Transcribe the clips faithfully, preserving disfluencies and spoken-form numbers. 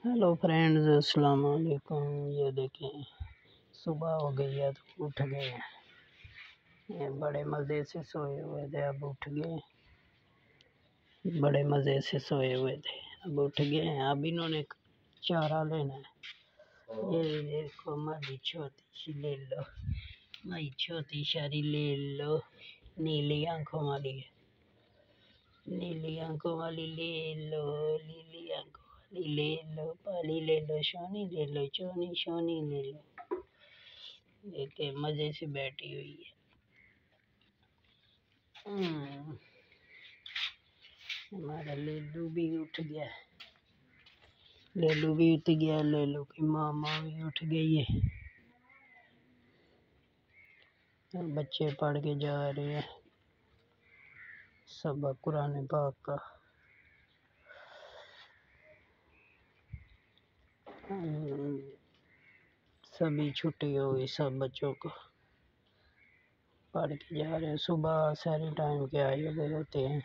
Hello friends, अस्सलाम वालेकुम। ये देखें, सुबह हो गई है तो उठ गए हैं। ये बड़े मज़े से सोए हुए थे, अब उठ गए। बड़े मज़े से सोए हुए थे, अब उठ गए हैं। अब इन्होंने चारा लेना है। ये देखो, मारी छोटी सी ले लो, मारी छोटी सारी ले लो। नीली आंखों वाली है, नीली आंखों वाली ले लो, नीली आंखों ले लो, पाली ले लो, सोनी ले लो, चोनी सोनी ले लो। देखे मजे से बैठी हुई है। हम्म, हमारा लेलू भी उठ गया, लेलू भी उठ गया। लेलू की मामा भी उठ गई है। बच्चे पढ़ के जा रहे हैं सबक कुरान पाक का। सभी छुट्टी हो गई, सब बच्चों को पढ़ के जा रहे हैं। सुबह सारे टाइम के आए हुए होते हैं।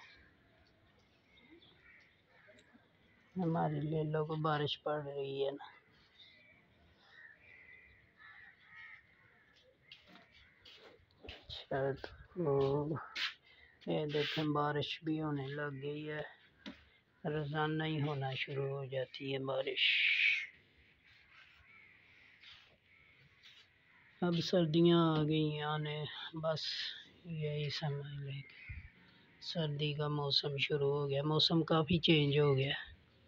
हमारे लिए लोग बारिश पड़ रही है ना। अच्छा, तो ये देखें, बारिश भी होने लग गई है। रोजाना ही होना शुरू हो जाती है बारिश। अब सर्दियाँ आ गई आने, बस यही समझ लें, सर्दी का मौसम शुरू हो गया। मौसम काफ़ी चेंज हो गया,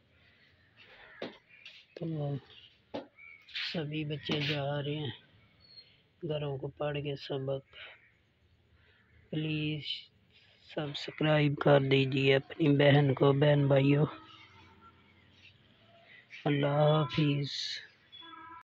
तो सभी बच्चे जा रहे हैं घरों को पढ़ के सबक। प्लीज़ सब्सक्राइब कर दीजिए अपनी बहन को, बहन भाइयों। अल्लाह हाफिज़।